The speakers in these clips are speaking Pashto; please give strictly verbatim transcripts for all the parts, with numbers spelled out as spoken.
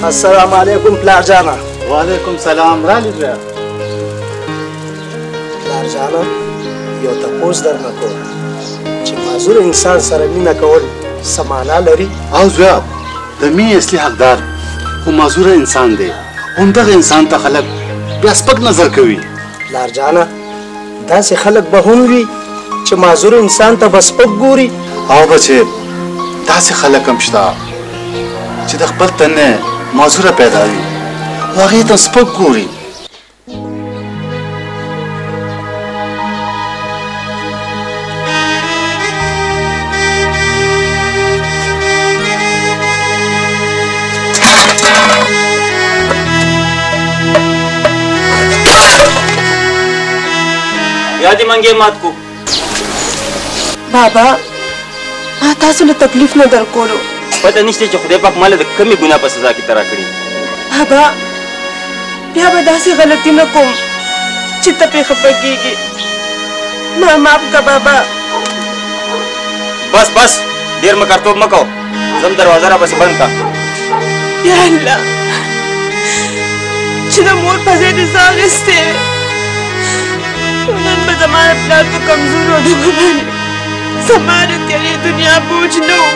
السلام علیکم پلار جانا. وعلیکم سلام. رالی بیا. پلار جانا یو تپوس درنه کوم چې معذور انسان سره مینه کول څه معنا لري؟ او زویا د مینې اصلي حقدار خو معذور انسان دی. همدغه انسان ته خلک بیا سپک نظر کوي. پلار جانا داسې خلک به هم وي چې معذور انسان ته به سپک ګوري؟ او بچې داسې خلک هم شته چې د خپل تن نه معذوره پیدا وي او هغې ته سپک ګوري. بیا دې منګې مات کو. بابا ما تاسو له تکلیف نه درکولو. پته نشته چې خدای پاک ماله د کمې ګناه په سزا کې ترا کړي. بابا بیا به داسې غلطي نه کوم چې ته پرې خفه کېږې. ما معاف که بابا. بس بس ډېر مکرتوب مه کوه. زم دروازه راپسې بند کړه. یا الله چې د مور په ځای دې زه اخیستې نن به زما د پلار په کمزورو ډبو باندې زما د تېرې دنیا بوج نه و.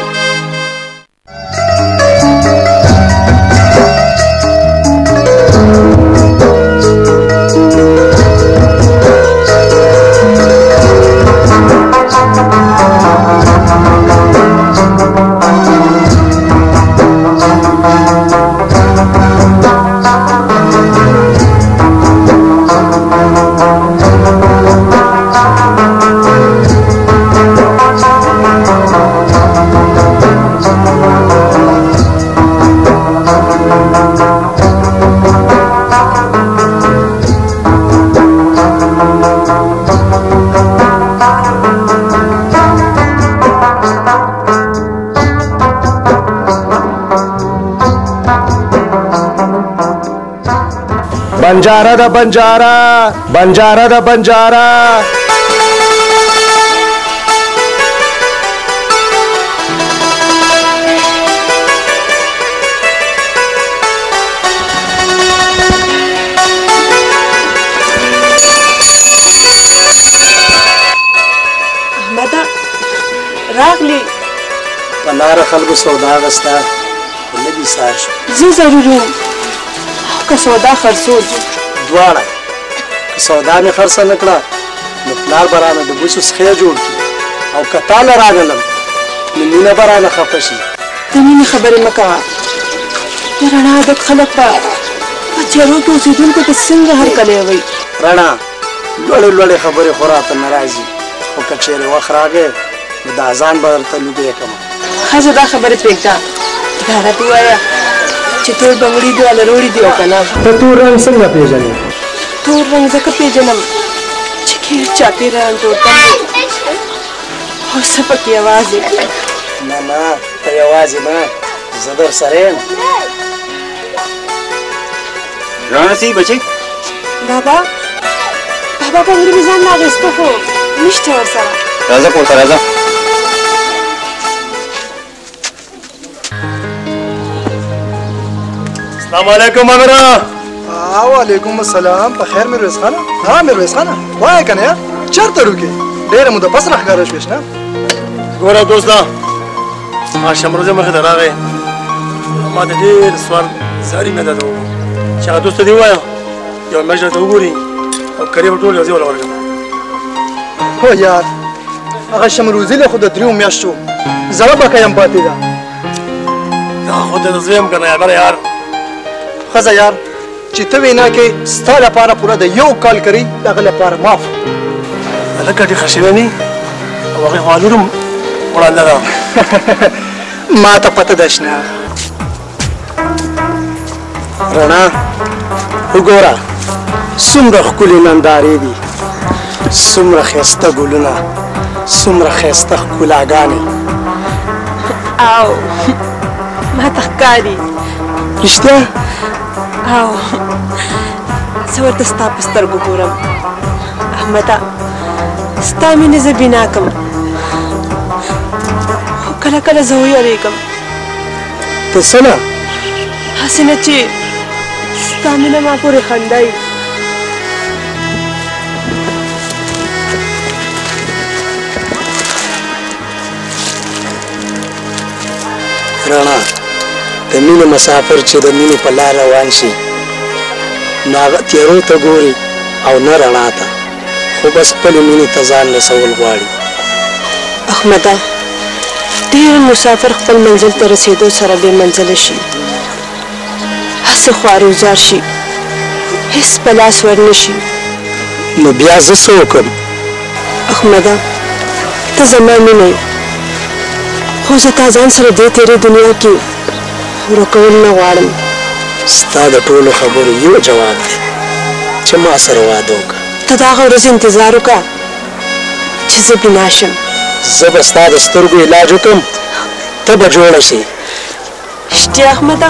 بنجاره ده بنجاره بنجاره ده بنجاره. احمده راغلی. په لاره خلکو سودا اخیسته خو نه دي سار شو. زه ضرور یم که سودا خرڅو دواړه. که سودا مې خرڅه نه کړه نو پلار به رانه د بوسو څخې جوړ کړي او که تا له راغلم نو مینه به رانه خفه شي. د مینې خبرې مه کوه. د رڼا عادت خلک په په تیارو کې اوسېدونکو ته څنګه هرکلی وایي. رڼا لوړې لوړې خبرې خو راته نه راځي خو که چېرې وخت راغی نو د اذان به درته لوګی کړم. ښځه دا خبرې پرېږده. دا راته ووایه چې تور بنګړي دي الروړي دي او که نه. ته تور رنګ څنګه پېژنې؟ تور رنګ ځکه پېژنم چې خیر چاپېره تورتم دی او څه پکې یوازې. نه نه ته یوازې نه زه در سره یم. رانه صحیح بچی. بابا بابا بنګړي مې ځان نه اخېسته خو نشته ورسره. راځه پورته راځه. السلام علیکم امرا. وعلیکم السلام. په خیر میرویس خانه؟ ها میرویس خانه وایه کنه یا چېرته روکې؟ ډېره موده پس راښکاره شوې نه؟ ګوره دوسته ما شمروزې مخې ته راغی ما ته ډېر سوال زاري مې درته وکړو چې هغه دوست ته دې ووایه یوه میاشت راته وګوري او کرې به ټول یو ځای وله ورکړم. هو یار هغه شمروزي له خو د دریو میاشتو زړه بکه یم پاتې ده. دا خو ته د زوی یم که نه یاره یار. ښځه یار چې ته وینا کې ستا لپاره پوره د یو کال کوي د هغه لپاره معاف. هلکه ډېر ښه شوی نه او هغې خوا لور هم وړاندې ده. ما ته پته ده شنه. رڼا وګوره څومره ښکلې نندارې دي څومره ښایسته ګلونه څومره ښایسته ښکلاګانې. او ما ته ښکاري. رښتیا؟ او زه ورته ستا په سترګو ګورم. احمده ستا مینې زه بنا کړم خو کله کله زه ویرېږم. ته څه نه هسې نه چې ستا مینه ما پورې خندایي. رڼا د مینې مسافر چې د مینې په لار روان شي نو هغه تیرو ته ګوري او نه رڼا ته، خو بس خپلې مینې ته ځان رسول غواړي. احمده، ډېر مسافر خپل منزل ته رسېدو سره بې منزله شي، هسې خوارېزار شي، هېڅ په لاس ورنه شي. نو بیا زه څه وکړم؟ احمده، ته زما مینه یې، خو زه تا ځان سره دې تېرې دنیا کې ورکول نه غواړم. ستا د ټولو خبرو یو جواب دی چې ما سره واده وکړه. ته د هغه ورځې انتظار وکړه چې زه بنا شم. زه به ستا د سترګو علاج وکړم، ته به جوړه شې. رښتیا احمده؟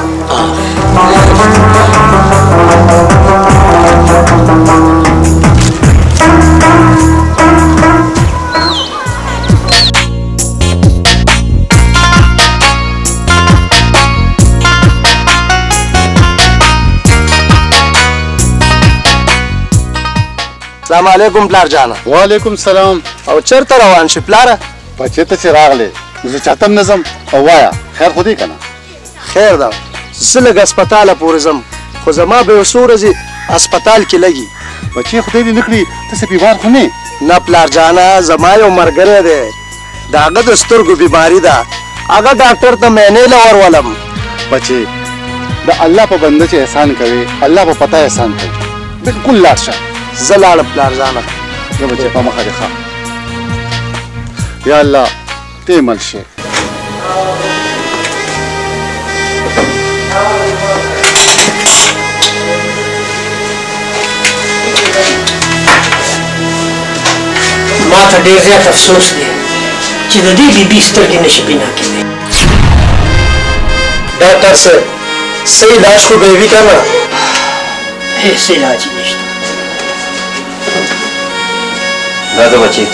السلام علیکم پلار جانه. وعلیکم سلام. او چېرته روان شې پلاره؟ بچې ته چې راغلې زه چاته هم نه ځم. او وایه خیر خو دی که نه؟ خیر ده، زه لږ هسپتاله پورې ځم، خو زما به یو څو ورځې هسپتال کې لګي. بچې خدای دې نه کړي ته څه بیمار خو نه؟ نه پلار جانه، زما یو ملګری دی، د هغه د سترګو بیماري ده، هغه ډاکټر ته معاینې له ورولم. بچې د الله په بنده چې احسان کوي الله په پته احسان کوي. بالکل لاړ شه. زه لاړم پلار جانه. زه بچې په مخه دې ښه. یا الله ته مل شې. ما ته ډېر زیات افسوس دی چې د دې بي بي سترګې نشي بنا کېدی. ډاکټر صاحب څه علاج خو به یې وي که نه؟ هېڅ علاج یې نشته. دا ده بچې.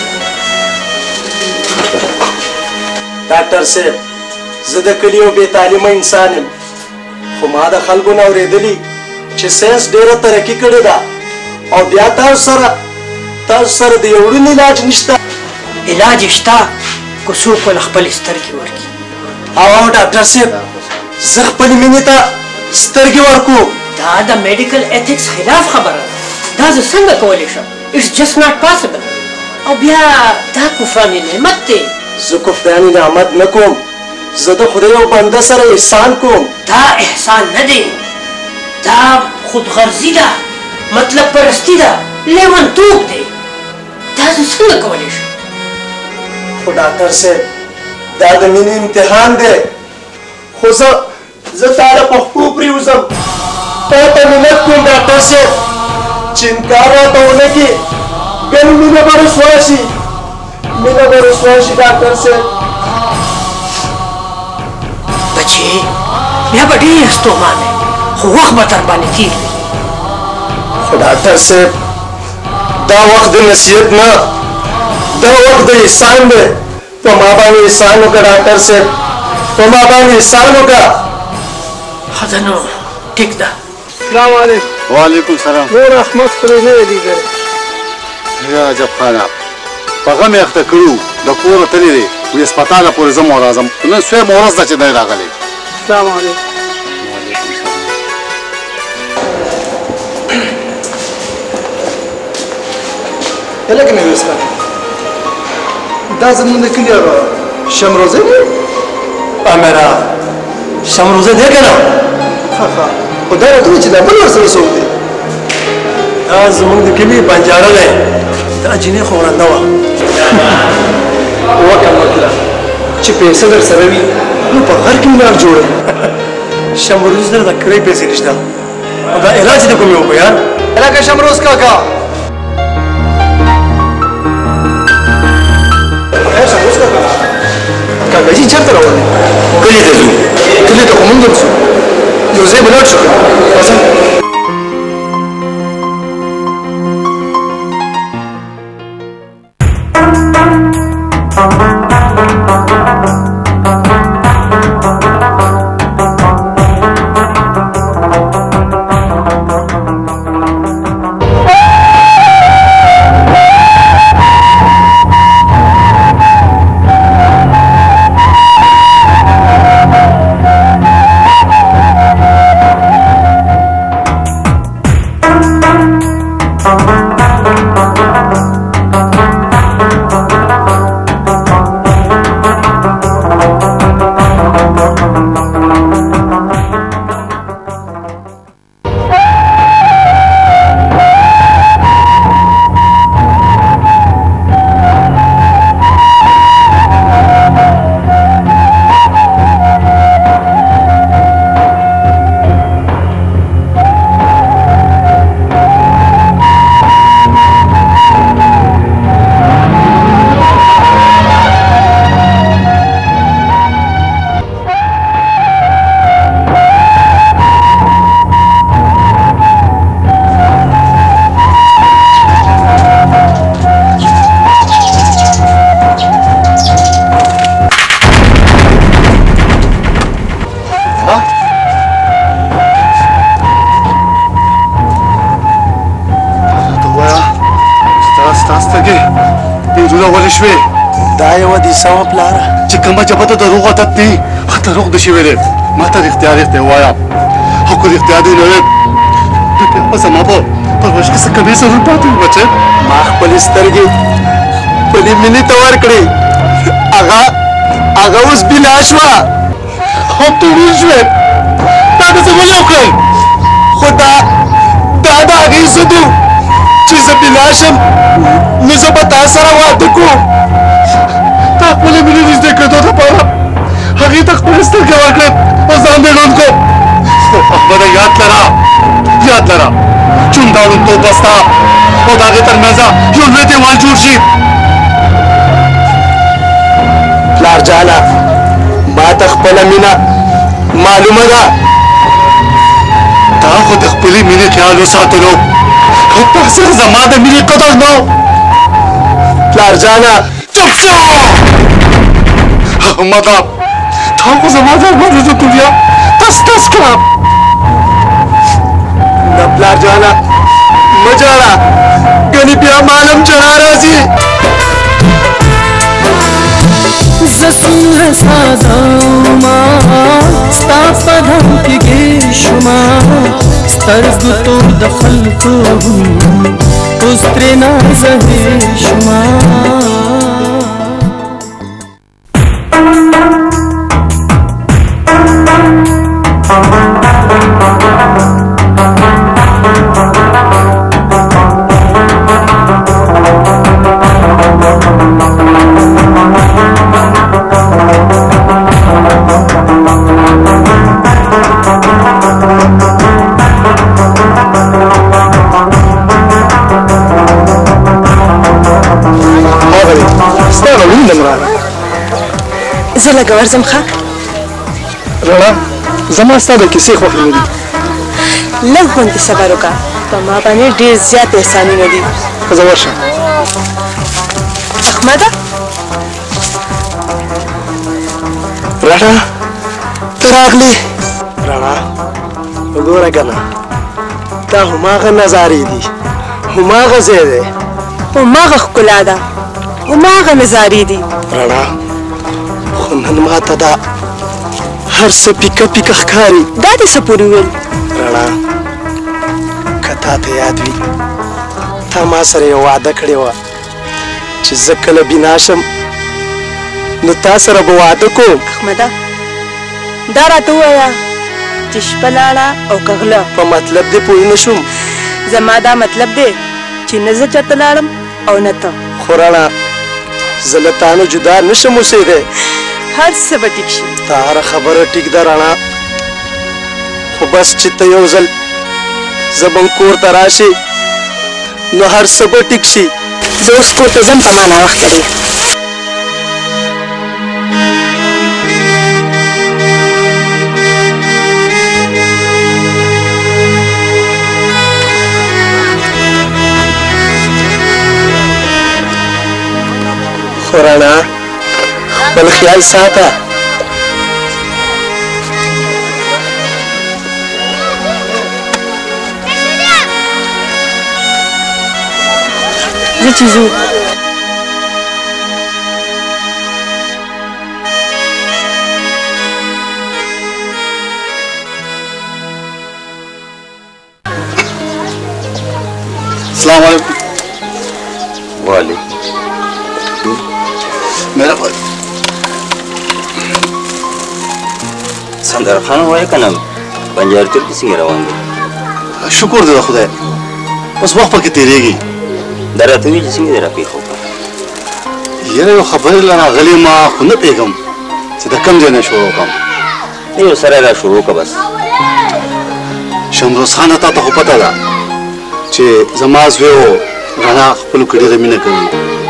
ډاکټر صاحب زه د کلي یو بې تعلیمه انسان یم، خو ما د خلکو نه اورېدلي چې ساینس ډېره ترقي کړې ده او بیا تاسو سره تاسو سره د یو ړوند علاج نشته. علاج یې شته که څوک ول خپلې سترګې ورکړي. او ډاکټر صاحب زه خپلې مینې ته سترګې ورکوم. دا د میډیکل ایتھکس خلاف خبره ده. دا زه څنګه کولی شم؟ اټس جسټ ناٹ پاسبل. او بیا دا کفران نعمت دی. زه کفران نعمت نه کوم، زه د خدای یو بنده سره احسان کوم. دا احسان نه دی، دا خودغرضي ده، مطلب پرستی ده، لیونتوب دی. دا زه څنګه کولی شم؟ خو ډاکټر صاحب دا د مینې امتحان دی، خو زه زه تا له پښو پرېوځم، تا ته منت کوم ډاکټر صاحب چې انکار راته ونه کړې، ګنې مینه به رسوا شي، مینه به رسوا شي ډاکټر صاحب. بچې بیا به ډېر ستومانه خو وخت به در باندې تېر وي. خو ډاکټر صاحب دا وخت د نصیحت نه، دا وخت د احسان دی. په ما باندې احسان وکړه ډاکټر صاحب، په ما باندې احسان وکړه. ښه ده نو ټیک ده. السلام علیکم. وعلیکم سلام. نور احمد خو نه یې لیدلی. یا عجب خانه په غم یې اخته کړو، د کوره تللی دی، وایي هسپتاله پورې ځم او راځم. نن سویم ورځ ده چې دی راغلی. السلام علیکم. هلکه میرویس خان، دا زموږ د کلي هغه شمروزی دی؟ امیره شمروزه دی که نه؟ ښه ښه، خو دا راته وایي چې دا بل ورسره څوک دی؟ دا زموږ د کلي بنجاره دی، دا جینۍ خو ړنده وه. وکم وکړه چې پیسه در سره وي نو په غر کې مې لار جوړوي. شمروز سره د کرۍ پیسې نشته، او دا علاج د کوم یې وکړو یار؟ هلکه شمروز کاکا، شمروز کاکا کاکاجي چېرته روان دی؟ کلي ته ځو. کلي ته خو موږ هم ځو، یو ځای به لاړ شو که نه؟ راځه. شوې دا یوه دیسه وه پلاره چې کومه جبه ته دروغ عادت دی هغه دروغ دې شوی دی ما ته رښتیا رښتیا ووایه او که رښتیا دی نه ویم نو بیا به زما په پرورش کې څه کمې ضرور پاتې وي بچی ما خپلې سترګې خپلې مینې ته ورکړې هغه هغه اوس بنا شوه او ته ویل شوې دا دې څه ولې وکړل خو دا دا د هغې ضد و چې زه بنا شم نو زه به تا سره واده کوم تا خپلې مینې نږدې کېدو دپاره هغې ته خپلې سترګې ورکړې او ځان دې ړوند کړ احمده یاد لره یاد لره چون دا ړوندتوب به ستا او د هغې تر منځه یو لوی دیوال جوړ شي پلار جانه ما ته خپله مینه معلومه ده تا خو د خپلې مینې خیال وساتلو او تا سره زما د مینې قدر نه و پلار جانه چپ شه احمده تا خو زما د ارمانونو د دنیا تس تس کړه نه پلار جانه مه ژاړه ګنې بیا مالم ژړا راځي زه څنګه ساده وما ستا په دم کې ګیر شوما سترګو تور د خلکو اوس ترېنه زهیر شوما زه لږ ورځم ښه رڼا زما ستا د کیسې خوښې نه دي لږ غوندې صبر وکړه په ما باندې ډېر زیات احسانونه دي که زه ورشم احمده رڼا ته راغلې رڼا وګوره که نه دا هماغه نظارې دي هماغه ځای دی هماغه ښکلا ده هماغه نظارې دي رڼا خو نن ماته دا هر څه پیکه پیکه ښکاري دا دې څه پورې ویل رڼا که تا ته یاد وي تا ما سره یو وعده کړې وه چې زه کله بنا شم نو تا سره به واده کوم احمده دا راته ووایه چې شپه لاړه او که غله په مطلب دې پوه نه شوم زما دا مطلب دی چې نه زه چېرته لاړم او نه ته خو رڼا زه له تا نه جدا نه شم اوسېدی هر څه به ټیک شي تا هره خبره ټیک ده رڼا خو بس چې ته یو ځل زموږ کور ته راشې نو هر څه به ټیک شي زه اوس کور ته ځم په ما ناوخته دی خو رڼا خپل خیال ساته زه چې ځو अस्सलाम वालेकुम। वालेकुम। मेरा سندر خان وای کنه بنجار ټول کې څنګه روان دي؟ شکر دې خدای بس وخت پکې تیریږي. دا راته ویل چې څنګه دې راپېښو یاره یو خبرې لا راغلې ما خو نه پوهېږم چې د کوم ځای نه شروع کړم. یو سره را شروع کړه بس. شمروز خانه تا ته خو پته ده چې زما زوی و رڼا خپلو کې ډېره مینه کوي.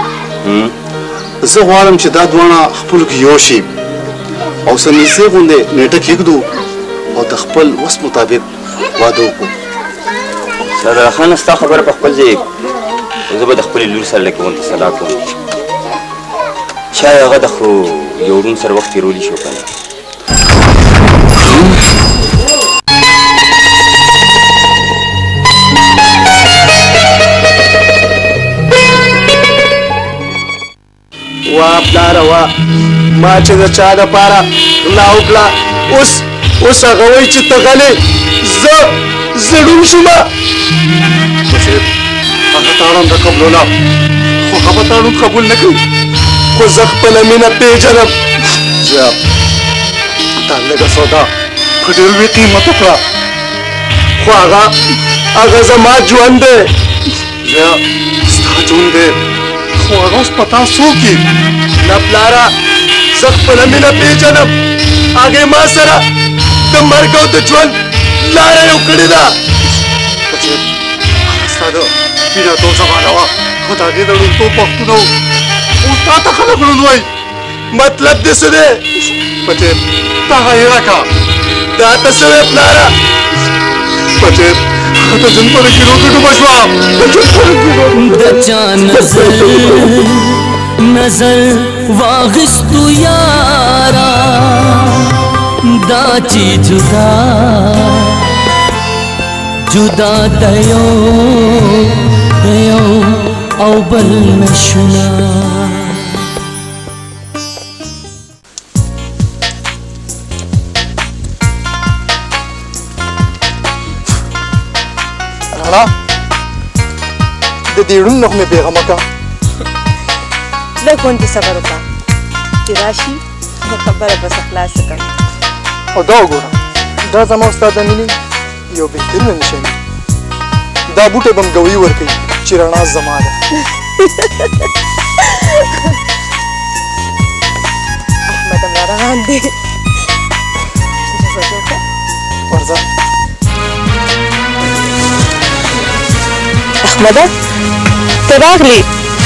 زه غواړم چې دا دواړه خپلو کې یو شي او سنیسې غوندې نیټه کېږدو او د خپل وس مطابق واده وکړو. سردار خان ستا خبره په خپل ځای زه به د خپلې لور سره لکه غوندې صلاح کوم. شاید هغه د خو یو ړوند سره وخت تېرولی شي که نه. وا پلاره وا ما چې د چا دپاره غلا وکړه اوس اوس هغه وایي چې ته غلې زه زه ړوند شومه. بشیر هغه تاړم د قبلوله خو هغه تاړون قبول نه کوي. خو زه خپله مینه پېژنم. زه دا لږه سودا په ډېر لوی قیمت وکړه خو هغه هغه زما ژوند دی. زه ستا ژوند دی خو هغه اوس په تا څوک یي؟ نه پلاره زه خپله مینه پېژنم. هغې ما سره د مرګ او د ژوند لاره یو کړې ده. بچې ستا د پیراتوب زمانه وه خو د هغې د ړوندتوب وختونه وو اوس تا ته خلک ړوند وایي. مطلب دې څه دی؟ بچې تا هغه هېره کړه. دا ته څه وې پلاره؟ بچې هغه د ژوند په رنګینو کې ډوبه شوه. د ژوند په رنګینو د چا نظر نظر واغستو یارا دا چی جدا جدا دیو دیو او بل نشنا. رڼا د دې ړوند نه خو مې بېغمه کړه. لږ غوندې صبر وکړه چې راشي نو خبره به څه خلاصه کړم. او دا وګوره دا زما او ستا د مینې یو بهترینه نشاني. دا بوټی به م ګویي ورکوي چې رڼا زما ده. احمد همدا روان دی. ورځه احمده ته راغلې.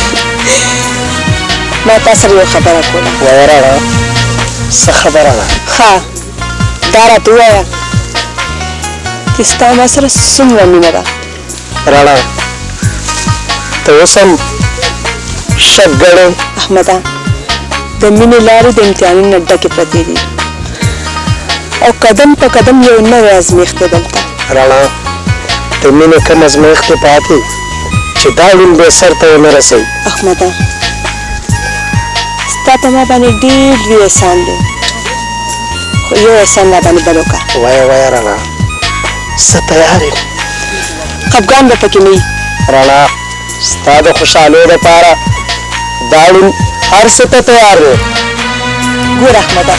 ما تا سره یو خبره کوله. وایه رڼا څه خبره ده؟ ښه دا راته ووایه چې ستا ما سره څومره مینه ده؟ رڼا ته اوس هم شک ګڼې؟ احمده د مینې لارې د امتحانونو ډکې پرتې دي او قدم په قدم یو نوی ازمیښت دی دلته. رڼا د مینې کوم ازمیښت دی پاتې چې دا ړوند به سر ته ونه رسوي؟ احمده ستا په ما باندې ډېر لوی احسان دی خو یو احسان را باندې بل وکړه. وایه وایه رڼا زه تیار یم. خفګان به پکې نه وي. رڼا ستا د خوشحالۍ دپاره دا ړوند هر څه ته تیار دی. ګوره احمده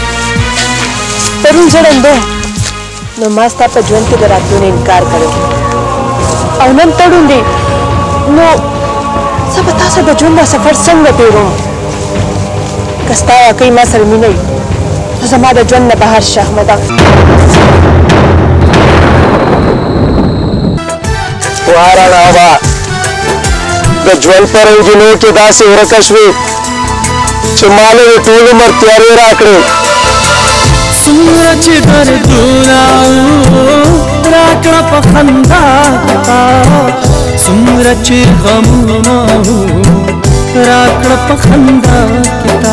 پرون زه ړنده وم نو ما ستا په ژوند کې د راتلو نه انکار کړی او نن ته ړوند یې نو زه به تا سره د ژوند دا سفر څنګه تېروم؟ که ستا واقعي ما سره مینه وي نو زما د ژوند نه بهر شه احمده. واه رڼا واه د ژوند په رنګینو کې داسې ورکه شوې چې ما له دې ټول عمر تیارې راکړې. څومره چې دردونه راکړه په خندا تا څومره چې غمونه راکړه په خندا تا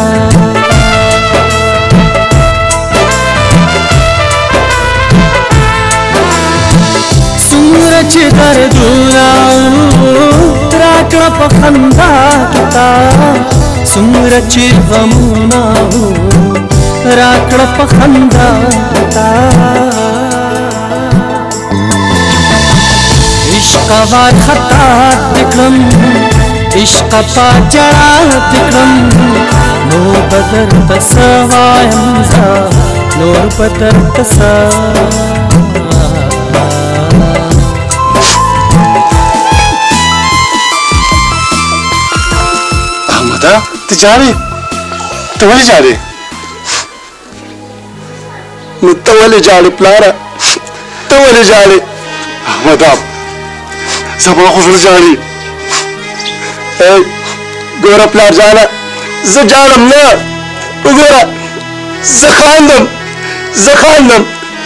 څومره چې دردونه راکړه په خندا تا څومره چې غمونه راکړه په خندا تا عشق وار خطا تکړم عشق پا جړا تکړم نور بدر تسوایم زه نور بدر تسا احمده ته جاړې ته ولې جاړې نو ته ولې جاړې پلاره ته ولې جاړې احمده زما خو زړه جاړي ګوره پلار جانه زه جاړم نه وګوره زه خاندم زه خاندم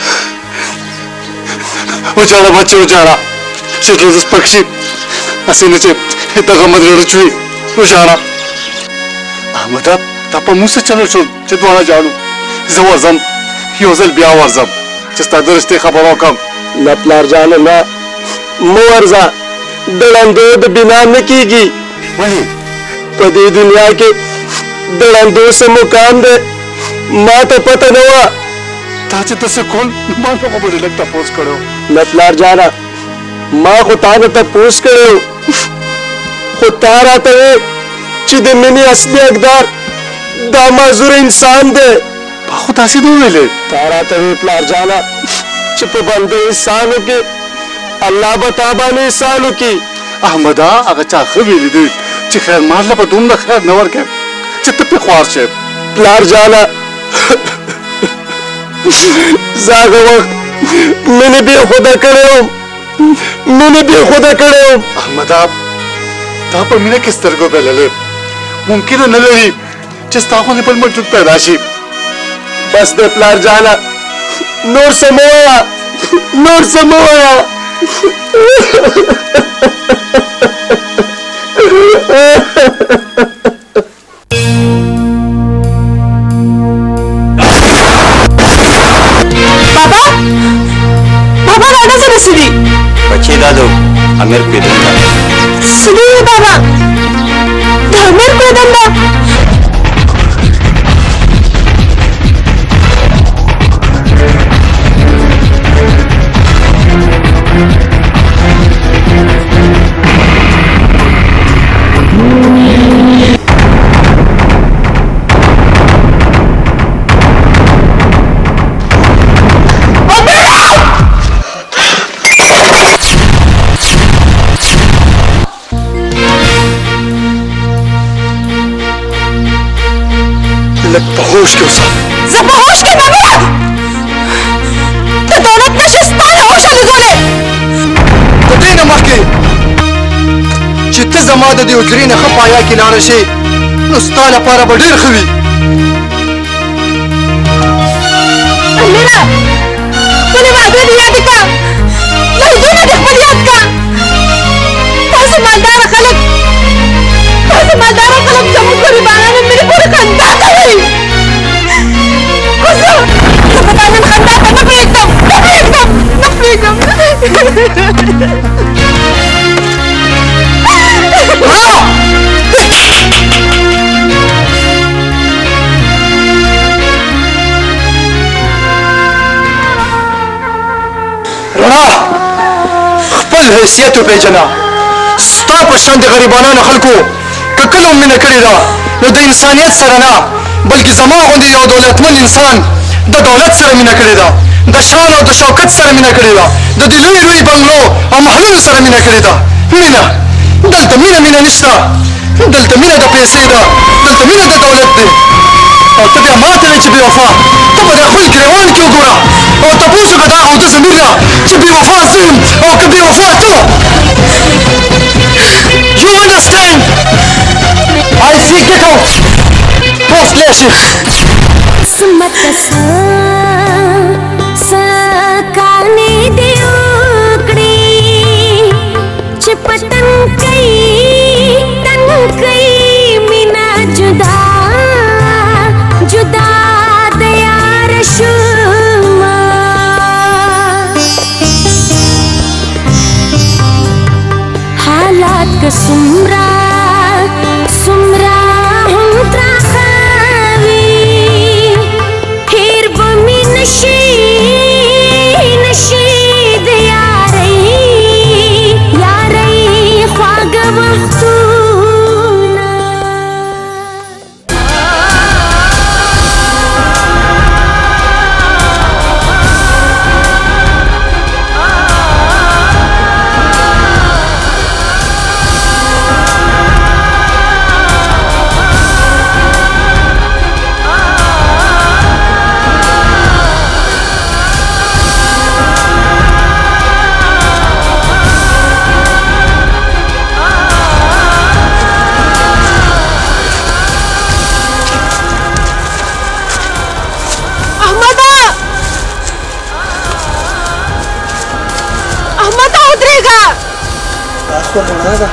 وجاړه بچه وجاړه چې زړه دې سپک شي هسې نه چې دغه مه زړه چوي وجاړه احمده دا په موږ څه چلو شو چې دواړه جاړو زه ورځم یو ځل بیا ورځم چې ستا د رښتې خبره وکړم نه پلار جانه نه مه ورځه د ړندو د بنا نه کېږي ولې په دې دنیا کې د ړندو څه مقام دی ما ته پته نه وه تا چې داسې کول ما ته خو به ډېر لږ تپوس کړی و نه پلار جانه ما خو تا نه تپوس کړی و خو تا راته وې چې د مینې اصلي حقدار دا معذور انسان دی ما خو داسې نه وویلې تا راته وې پلار جانه چې په بنده احسان وکړې الله به تا باندې احسان وکړي احمده هغه چا ښه ویلي دی چې خیر مال له به دومره خیر نه ورکوې چې ته پرې خوار شې پلار جانه زه هغه وخت مینې بېخوده کړی وم مینې بېخوده کړی وم احمده تا په مینه کې سترګو بللې ممکنه نه لري چې ستا غوندې بل موجود پیدا شي بس د پلار جانه نور څه مه وایه نور څه مه وایه بابا بابا راډا څه نسدي بچې دا د امیر پیدنده سدي بابا د امیر پیدنده لږ په هوش کې اوسه زه په هوش کې بابا د دولت نشې ستا له هوشه لګولې د دې نه مخکې چې ته زما د دې حجرې نه ښه پایا کې لاړه شې نو ستا لپاره به ډېر ښه وي امیره خپلې وعدې دې یادې کړه لفظونه دې خپل یاد کړه تاسو مالداره خلک تاسو مالداره خلک زموږ غریبانانو مینې پورې خندا کوئ خو زه زه به دا نن خندا ته نه پرېږدم نه پرېږدم نه پرېږدم رڼا خپل حیثیت وپېژنه ستا په شان د غریبانانو خلکو که کله هم مینه کړې ده نو د انسانیت سره نه بلکې زما غوندې یو دولتمند انسان د دولت سره مینه کړې ده د شان او د شوکت سره مینه کړې ده د دې لوی لوی بنګلو او محلونو سره مینه کړې ده مینه دلته مینه مینه نشته دلته مینه د پیسې ده دلته مینه د دولت دی او ته بیا ماته وې چې بې وفا ته به د خپل ګریوان کې وګوره او تپوس وکړه دا غوده ضمیر نه چې بې وفا زه یم او که بې وفا ته You understand? I see get out post لاشي قسمت سا سکانې دې وکړې چې پتن کوي تن کوي مینا جدا جدا د یار شوما حالات که سمرا سمرا هم تراخوي هیر بمی نشي نشي د یاري یا خو رڼا ده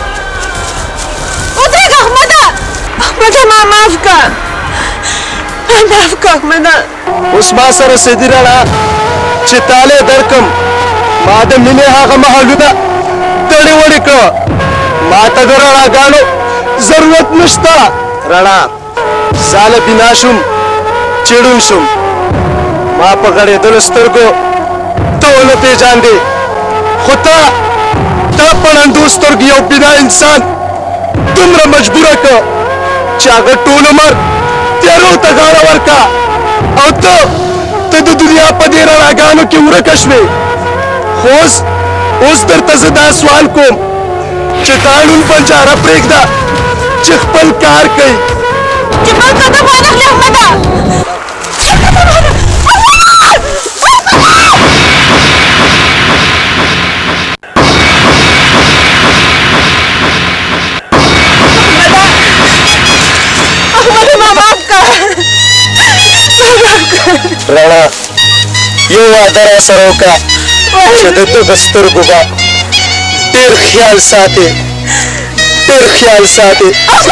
ودرېږه احمده احمده ما معاف که ما معاف که احمده اوس ما سره سیدي رڼا چې تاله درکم ما د مینې هغه محلونه دړې وړې کړه ما ته د رڼاګانو ضرورت نشته رڼا زاله بنا شوم چیړون شوم ما په غړېدلو سترګو ته ونه پېژاندې خو تا تا په ړندو سترګو یو بنا انسان دومره مجبوره کړه چې هغه ټول عمر تیارو ته غاړه ورکړه او ته ته د دنیا په دې رڼاګانو کې ورکه شوې خو اوس اوس درته زه دا سوال کوم چې قانون بنجاره پرېږده چې خپل کار کوي چې بل قدم وانخلې احمده رڼا یو وعده را سره وکړه چې د ده د سترګو به ډېر خیال ساتې ډېر خیال ساتې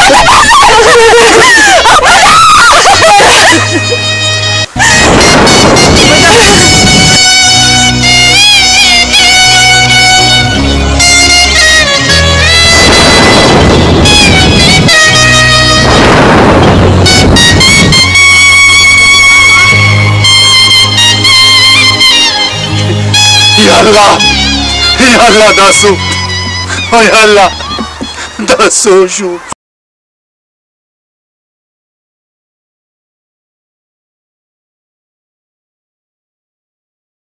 یا الله یا الله دا څه یا الله دا څه شو